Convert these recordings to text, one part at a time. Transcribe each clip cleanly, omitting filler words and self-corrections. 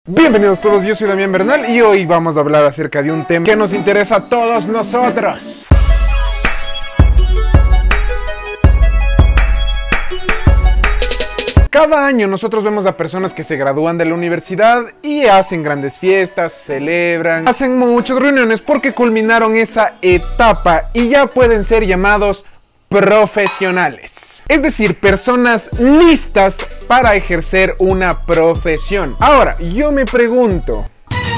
Bienvenidos todos, yo soy Damián Bernal y hoy vamos a hablar acerca de un tema que nos interesa a todos nosotros. Cada año nosotros vemos a personas que se gradúan de la universidad y hacen grandes fiestas, celebran, hacen muchas reuniones porque culminaron esa etapa y ya pueden ser llamados profesionales. Es decir, personas listas para ejercer una profesión. Ahora, yo me pregunto,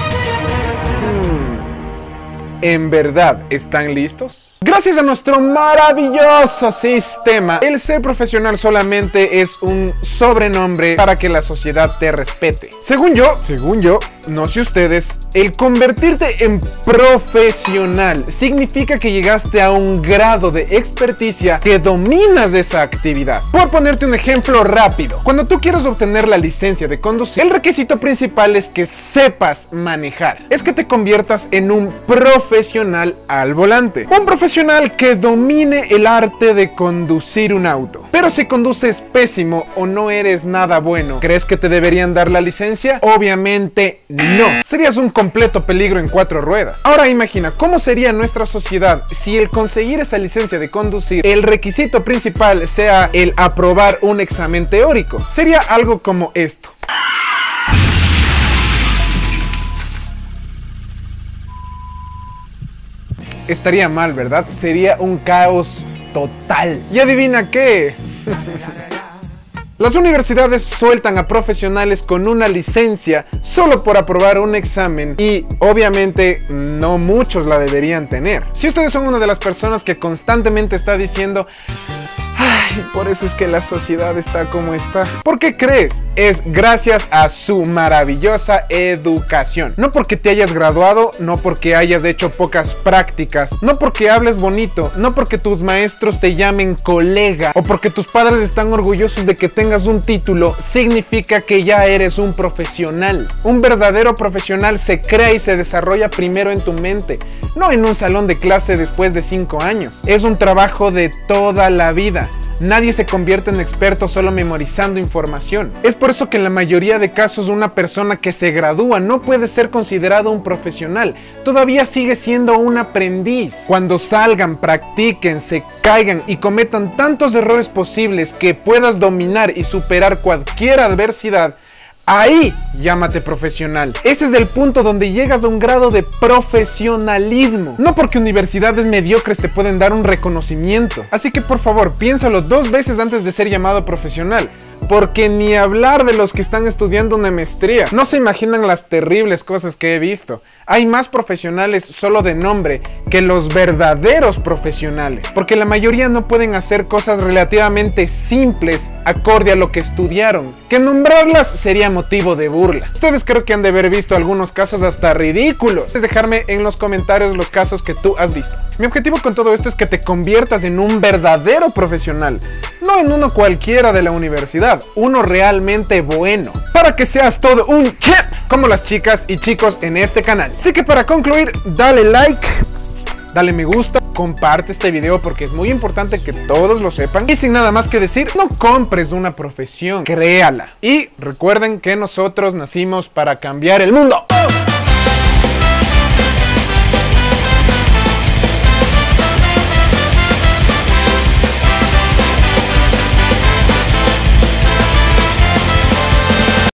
¿en verdad están listos? Gracias a nuestro maravilloso sistema, el ser profesional solamente es un sobrenombre para que la sociedad te respete. Según yo, no sé ustedes, el convertirte en profesional significa que llegaste a un grado de experticia que dominas esa actividad. Por ponerte un ejemplo rápido, cuando tú quieres obtener la licencia de conducir, el requisito principal es que sepas manejar, es que te conviertas en un profesional al volante. Un profesional que domine el arte de conducir un auto. Pero si conduces pésimo o no eres nada bueno, ¿crees que te deberían dar la licencia? Obviamente no. Serías un completo peligro en 4 ruedas. Ahora imagina, ¿cómo sería nuestra sociedad si el conseguir esa licencia de conducir, el requisito principal sea el aprobar un examen teórico? Sería algo como esto. Estaría mal, ¿verdad? Sería un caos total. ¿Y adivina qué? Las universidades sueltan a profesionales con una licencia solo por aprobar un examen y obviamente no muchos la deberían tener. Si ustedes son una de las personas que constantemente está diciendo "Ay, por eso es que la sociedad está como está", ¿por qué crees? Es gracias a su maravillosa educación. No porque te hayas graduado, no porque hayas hecho pocas prácticas, no porque hables bonito, no porque tus maestros te llamen colega o porque tus padres están orgullosos de que tengas un título, significa que ya eres un profesional. Un verdadero profesional se crea y se desarrolla primero en tu mente, no en un salón de clase después de 5 años. Es un trabajo de toda la vida. Nadie se convierte en experto solo memorizando información. Es por eso que en la mayoría de casos una persona que se gradúa no puede ser considerado un profesional. Todavía sigue siendo un aprendiz. Cuando salgan, practiquen, se caigan y cometan tantos errores posibles que puedas dominar y superar cualquier adversidad, ahí llámate profesional. Ese es el punto donde llegas a un grado de profesionalismo. No porque universidades mediocres te pueden dar un reconocimiento. Así que por favor, piénsalo 2 veces antes de ser llamado profesional. Porque ni hablar de los que están estudiando una maestría. No se imaginan las terribles cosas que he visto. Hay más profesionales solo de nombre que los verdaderos profesionales. Porque la mayoría no pueden hacer cosas relativamente simples acorde a lo que estudiaron. Que nombrarlas sería motivo de burla. Ustedes creo que han de haber visto algunos casos hasta ridículos. Es dejarme en los comentarios los casos que tú has visto. Mi objetivo con todo esto es que te conviertas en un verdadero profesional. No en uno cualquiera de la universidad. Uno realmente bueno, para que seas todo un chef como las chicas y chicos en este canal. Así que para concluir, dale like, dale me gusta, comparte este video porque es muy importante que todos lo sepan. Y sin nada más que decir, no compres una profesión, créala. Y recuerden que nosotros nacimos para cambiar el mundo.